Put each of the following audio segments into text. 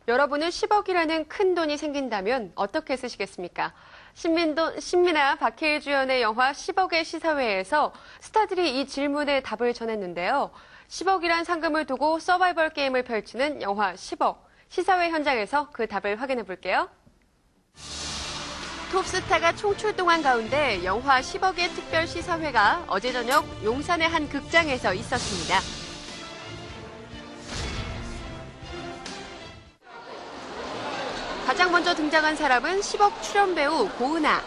여러분은 10억이라는 큰 돈이 생긴다면 어떻게 쓰시겠습니까? 신민아 박해일 주연의 영화 10억의 시사회에서 스타들이 이 질문에 답을 전했는데요. 10억이란 상금을 두고 서바이벌 게임을 펼치는 영화 10억. 시사회 현장에서 그 답을 확인해 볼게요. 톱스타가 총출동한 가운데 영화 10억의 특별 시사회가 어제 저녁 용산의 한 극장에서 있었습니다. 가장 먼저 등장한 사람은 10억 출연 배우 고은아.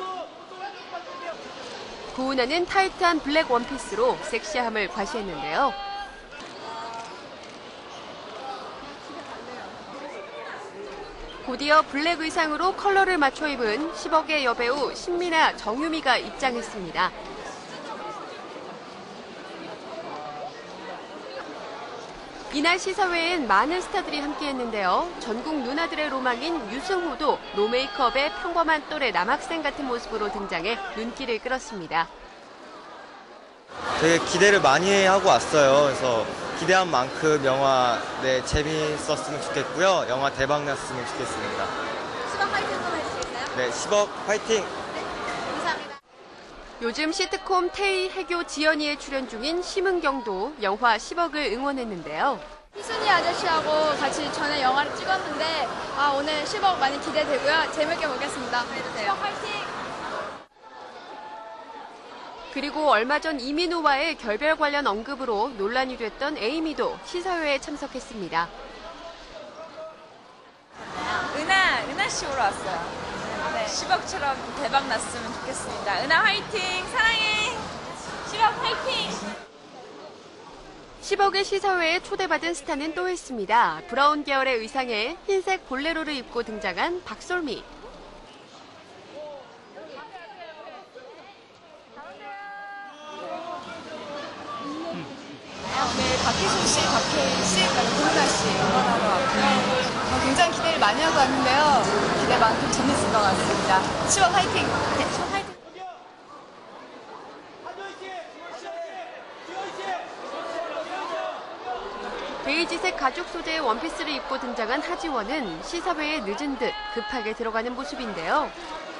고은아는 타이트한 블랙 원피스로 섹시함을 과시했는데요. 곧이어 블랙 의상으로 컬러를 맞춰 입은 10억의 여배우 신민아, 정유미가 입장했습니다. 이날 시사회엔 많은 스타들이 함께했는데요. 전국 누나들의 로망인 유승우도 노메이크업에 평범한 또래 남학생 같은 모습으로 등장해 눈길을 끌었습니다. 되게 기대를 많이 하고 왔어요. 그래서 기대한 만큼 영화 재미있었으면 좋겠고요. 영화 대박 났으면 좋겠습니다. 10억 화이팅 한번 해주실까요? 네, 10억 화이팅! 감사합니다. 요즘 시트콤 태희, 해교, 지연이에 출연 중인 심은경도 영화 10억을 응원했는데요. 희순이 아저씨하고 같이 전에 영화를 찍었는데 오늘 10억 많이 기대되고요. 재밌게 보겠습니다. 10억 화이팅! 그리고 얼마 전 이민우와의 결별 관련 언급으로 논란이 됐던 에이미도 시사회에 참석했습니다. 은하 씨 보러 왔어요. 네. 10억처럼 대박 났으면 좋겠습니다. 은하 화이팅! 사랑해! 10억 화이팅! 10억의 시사회에 초대받은 스타는 또 있습니다. 브라운 계열의 의상에 흰색 볼레로를 입고 등장한 박솔미. 오늘 박희순 씨, 박해일 씨, 고은아 씨 응원하러 왔고요. 굉장히 기대를 많이 하고 왔는데요. 기대만큼 재밌을 것 같습니다. 10억 화이팅! 네, 10억 화이팅! 베이지색 가죽 소재의 원피스를 입고 등장한 하지원은 시사회에 늦은 듯 급하게 들어가는 모습인데요.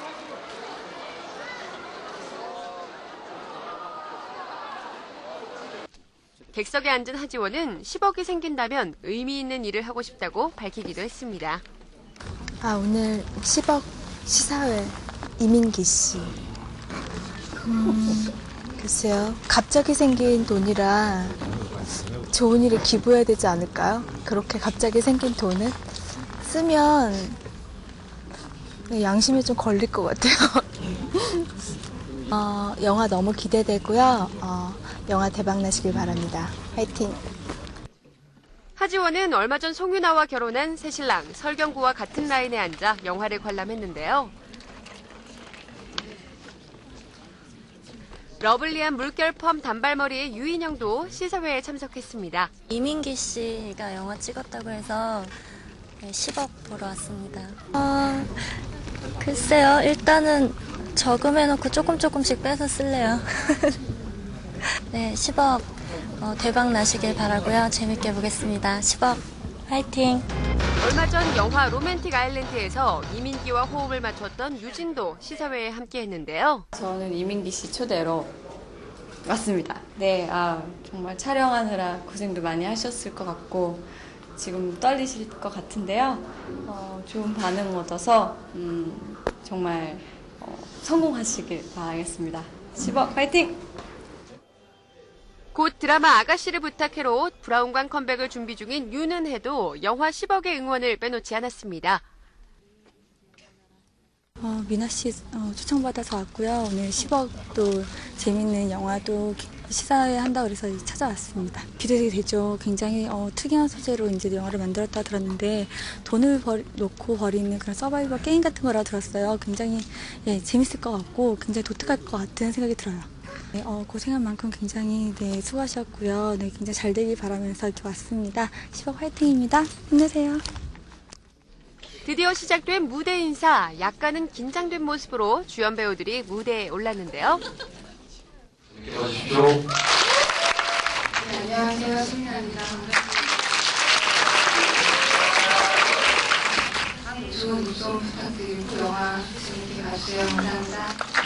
객석에 앉은 하지원은 10억이 생긴다면 의미 있는 일을 하고 싶다고 밝히기도 했습니다. 오늘 10억 시사회 이민기 씨. 글쎄요. 갑자기 생긴 돈이라 좋은 일에 기부해야 되지 않을까요? 그렇게 갑자기 생긴 돈을 쓰면 양심에 좀 걸릴 것 같아요. 영화 너무 기대되고요. 영화 대박 나시길 바랍니다. 화이팅! 하지원은 얼마 전 송윤아와 결혼한 새신랑 설경구와 같은 라인에 앉아 영화를 관람했는데요. 러블리한 물결 펌 단발머리의 유인영도 시사회에 참석했습니다. 이민기 씨가 영화 찍었다고 해서 10억 보러 왔습니다. 글쎄요. 일단은 저금해놓고 조금씩 빼서 쓸래요. 네, 10억 대박 나시길 바라고요. 재밌게 보겠습니다. 10억 화이팅! 얼마 전 영화 로맨틱 아일랜드에서 이민기와 호흡을 맞췄던 유진도 시사회에 함께했는데요. 저는 이민기 씨 초대로 왔습니다. 네, 정말 촬영하느라 고생도 많이 하셨을 것 같고 지금 떨리실 것 같은데요. 좋은 반응 얻어서 정말 성공하시길 바라겠습니다. 10억 화이팅! 곧 드라마 아가씨를 부탁해로 브라운관 컴백을 준비 중인 윤은혜도 영화 10억의 응원을 빼놓지 않았습니다. 미나 씨 초청받아서 왔고요. 오늘 10억도 재밌는 영화도 시사회 한다고 그래서 찾아왔습니다. 기대되죠. 굉장히 특이한 소재로 이제 영화를 만들었다 들었는데 돈을 놓고 벌이는 그런 서바이벌 게임 같은 거라 들었어요. 굉장히 재밌을 것 같고 굉장히 독특할 것 같은 생각이 들어요. 네, 고생한 만큼 굉장히 수고하셨고요. 네, 굉장히 잘 되길 바라면서 이렇게 왔습니다. 10억 화이팅입니다. 힘내세요. 드디어 시작된 무대 인사. 약간은 긴장된 모습으로 주연 배우들이 무대에 올랐는데요. 안녕하세요. 신민아입니다. 응원 부탁드리고 영화 재밌게 봐주세요. 감사합니다.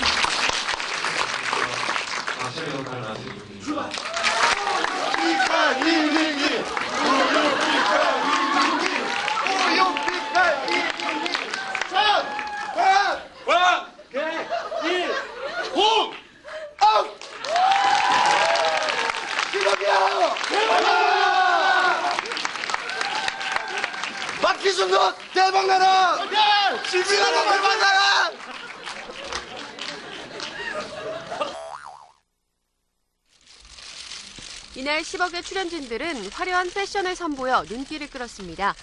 박희순도 대박나라! 신비나라 대박나라! 이날 10억의 출연진들은 화려한 패션을 선보여 눈길을 끌었습니다.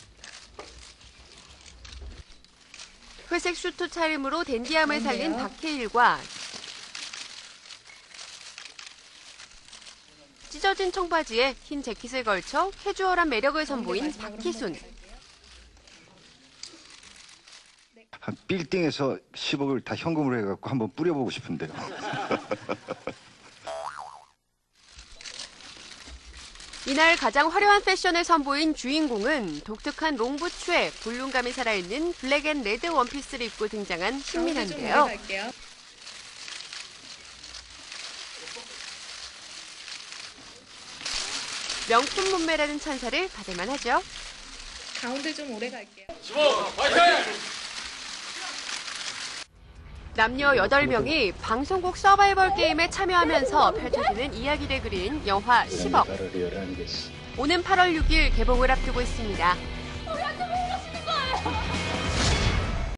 회색 슈트 차림으로 댄디함을 살린 박해일과 찢어진 청바지에 흰 재킷을 걸쳐 캐주얼한 매력을 선보인 박희순. 한 빌딩에서 10억을 다 현금으로 해갖고 한번 뿌려보고 싶은데요. 이날 가장 화려한 패션을 선보인 주인공은 독특한 롱부츠에 볼륨감이 살아있는 블랙 앤 레드 원피스를 입고 등장한 신민아인데요. 명품 몸매라는 찬사를 받을만 하죠. 가운데 좀 오래 갈게요. 남녀 8명이 방송국 서바이벌 게임에 참여하면서 펼쳐지는 이야기를 그린 영화 10억. 오는 8월 6일 개봉을 앞두고 있습니다.